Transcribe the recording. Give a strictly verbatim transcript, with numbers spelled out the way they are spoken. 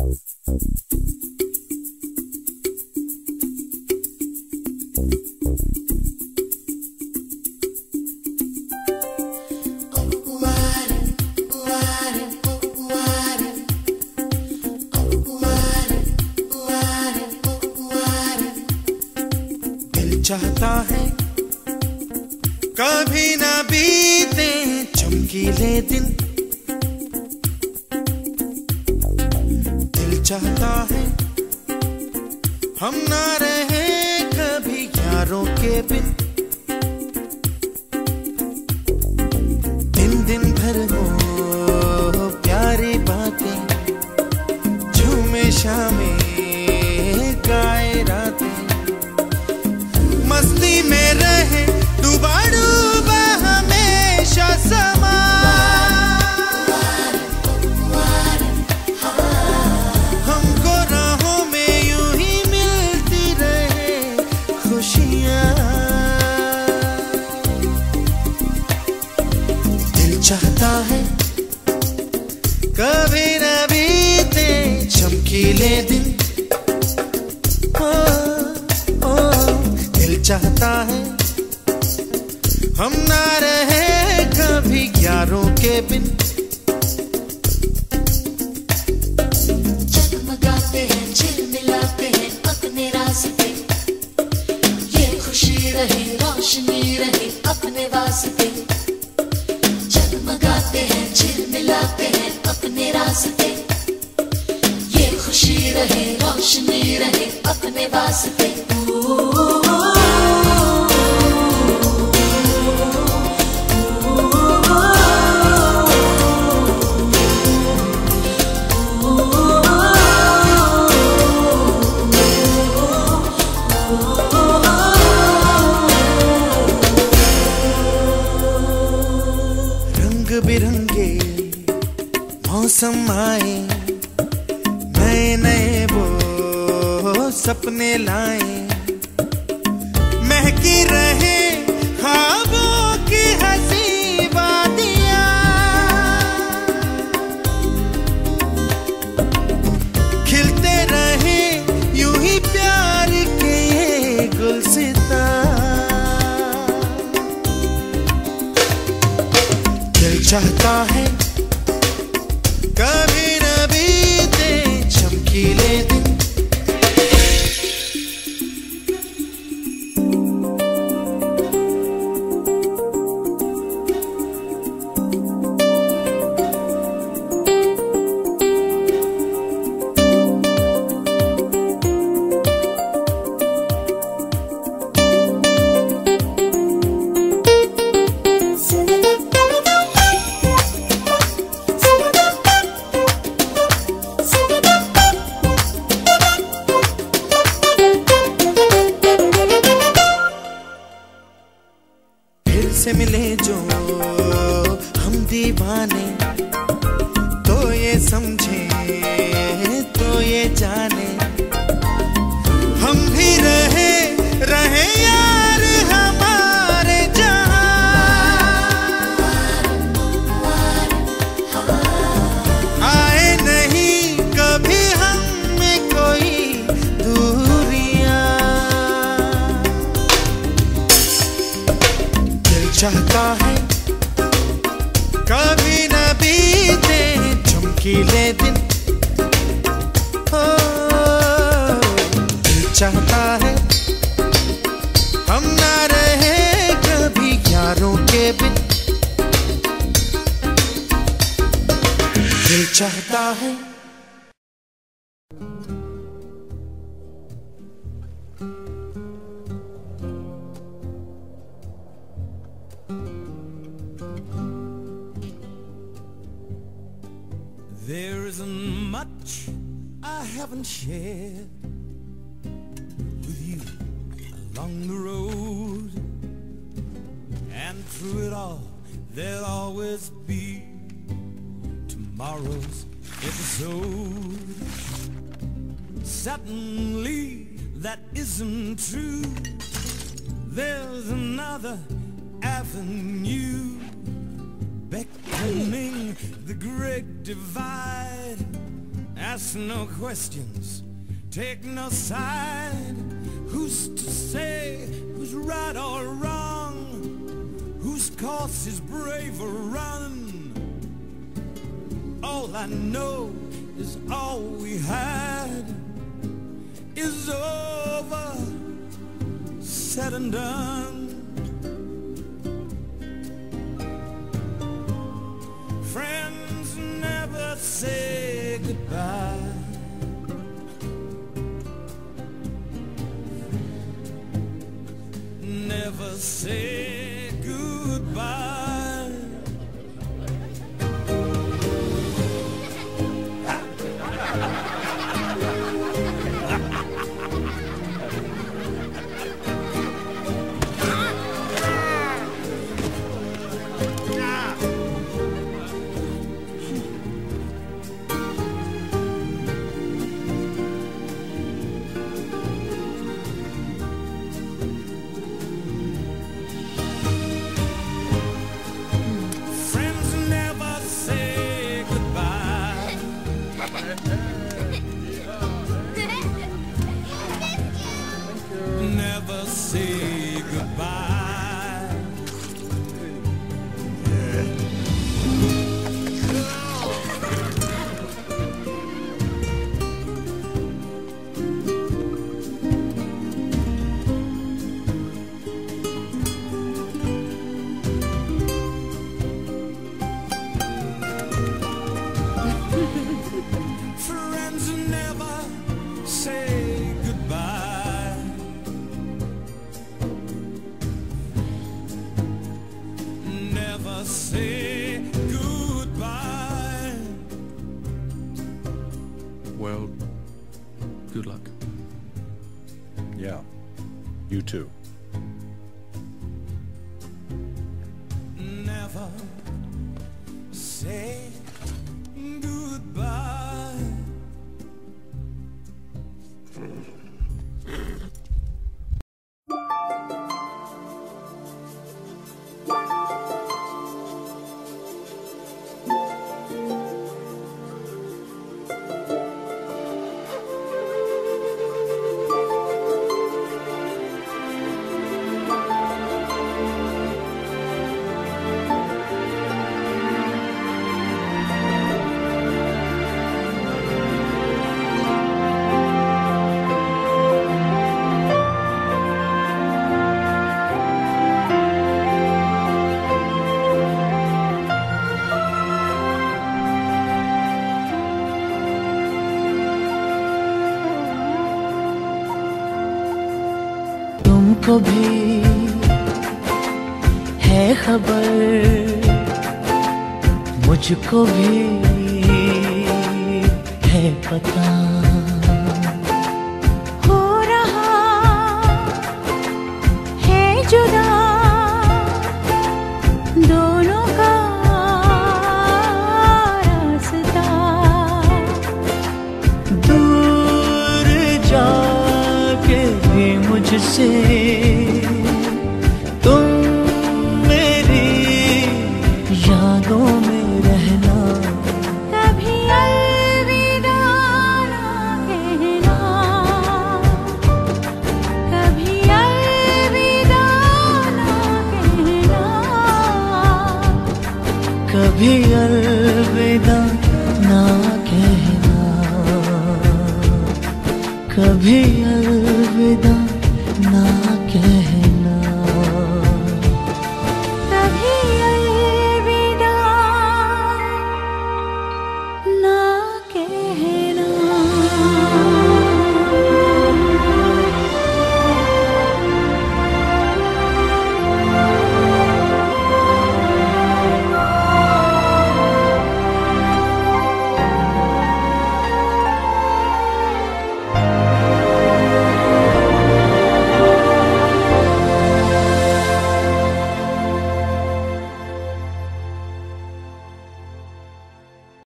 चाहता है कभी ना बीते चमकीले दिन, दिल चाहता है हम ना रहे कभी यारों के बिन, दिन दिन भर हो प्यारी बातें, झूमे शामें गाए रातें, मस्ती में रहे डूबा डूबा हमेशा समा, हमको राहों में यूं ही मिलती रहे खुशियाँ। दिल चाहता है कभी न बीते चमकीले दिन, चाहता है हम ना रहे कभी यारों के बिन, जगमगाते हैं झिलमिलाते हैं अपने रास्ते, ये खुशी रहे रोशनी रहे अपने वास्ते, जगमगाते हैं झिलमिलाते हैं अपने रास्ते, ये खुशी रहे रोशनी रहे अपने वास्ते। बिरंगे मौसम आए, नए नए वो सपने लाए, महकी रहे ख्वाबों की हंसी वादियाँ, खिलते रहे यूं ही प्यार के ये गुलसिता। चाहता है कभी न बीते चमकीले दिन, से मिले जो हम दीवाने, तो ये समझे तो ये जाने, हम भी रहे रहे यार हमारे जहां, आए नहीं कभी हम में कोई दूरियां। दिल चाहता है कभी न बीते चमकीले दिन, हो दिल चाहता है हम ना रहे कभी यारों के बिन, दिल चाहता है There isn't much I haven't shared with you along the road, and through it all there'll always be tomorrow's episode. Certainly that isn't true. There's another avenue beckoning the great divide, Ask no questions, take no side. Who's to say who's right or wrong? Whose course is brave or run? All I know is all we had is over, said and done. Friends never say goodbye. Never say goodbye. Never say goodbye. Friends never say goodbye. Never say goodbye. Well, good luck. Yeah, you too. Never say goodbye. तुमको भी है खबर, मुझको भी है पता, हो रहा है जुदा दोनों का रास्ता। दूर जाके भी मुझसे तुम मेरी यादों में रहना, कभी अलविदा ना कहना, कभी अलविदा ना कहना, कभी अलविदा ना कहना, कभी अलविदा ना कहना।